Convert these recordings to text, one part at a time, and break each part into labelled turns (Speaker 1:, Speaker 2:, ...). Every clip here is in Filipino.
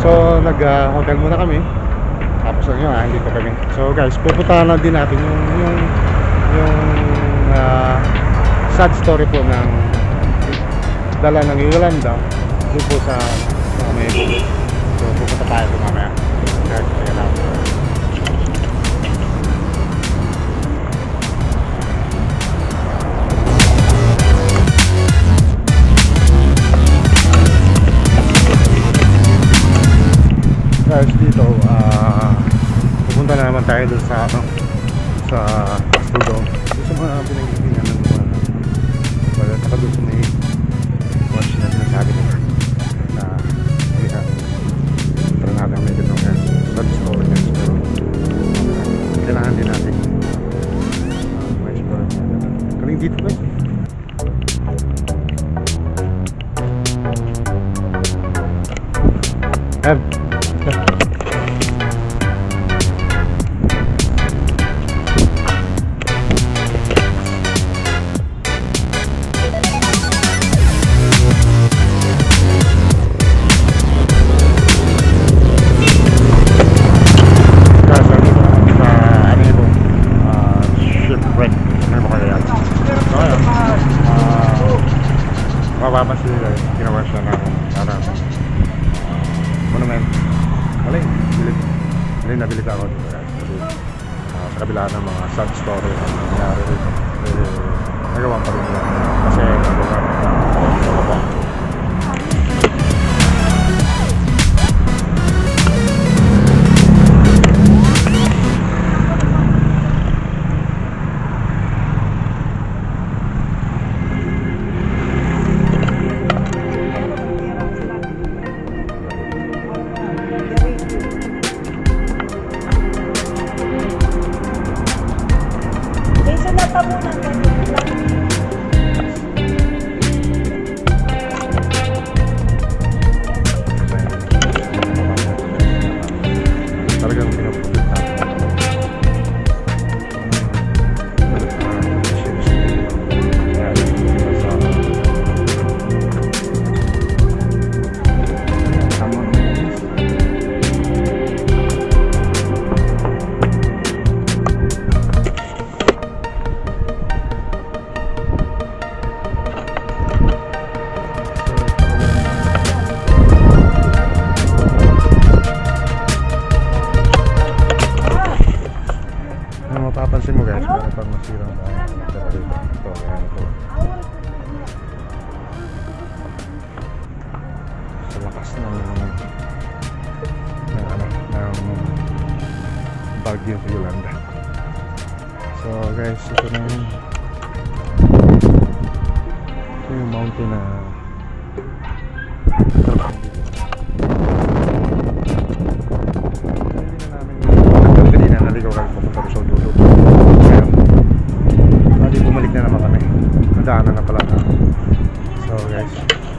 Speaker 1: So nag-hotel muna kami. Tapos hindi pa kami. So guys, pupuntahan na din natin yung sad story po ng dala ng Yolanda doon po sa may bukid. So pupunta tayo po mamaya. Guys, kaya lang. Guys, dito pupunta na naman tayo doon sa Tacloban. Sa mga pinag-iingan ng mga saka doon sa may watch na sinasabi nila na parang natin may ganong sad story guys, pero kailangan din natin may story na kaling dito guys. Mapapansin nila ginawa siya ng monument. Nabilib ako dito sa kabila ng mga sad story na nangyari dito. Nagawa pa rin nila kasi mapapansin mo guys, meron pang masirang dito. Ito, yan ito. Sa lakas ng Brgy Yolanda. So guys, ito na yung mountain na naligaw kami pupunta sa dulo. Ngayon, bumalik na naman kami. Nadaanan na pala na. So guys,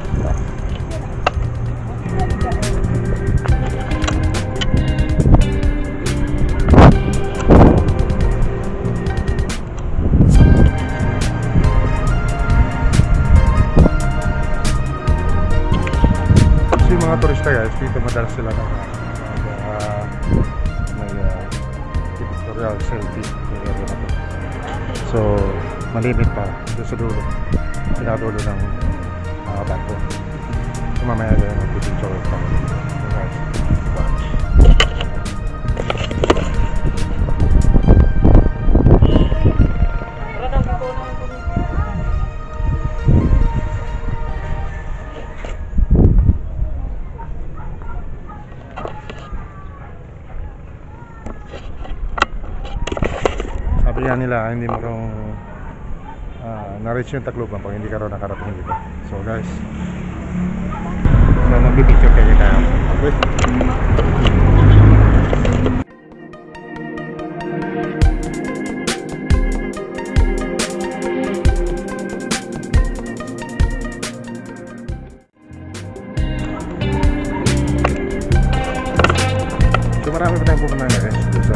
Speaker 1: kasi mga turista guys, dito madalas sila na selfie area na to. So malimit pa doon sa dulo, pinadulo ng bangko. So mamaya din mag-picture pa guys. Sabi nga nila hindi mo raw na-reach yung Tacloban pag hindi ka raw nakarating dito. So guys, mag-picture kayo tayo. Okay. So marami pa tayong pupunta guys sa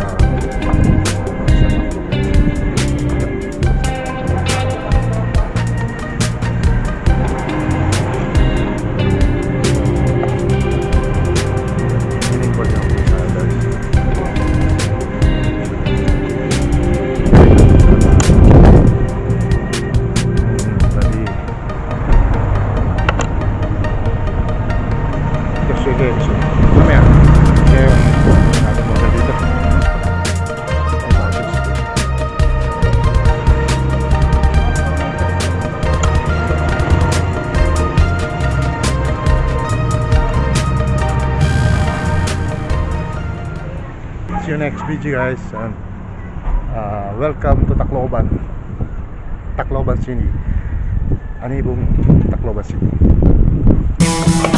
Speaker 1: you next video guys, and welcome to Tacloban City, Anibungan, Tacloban City.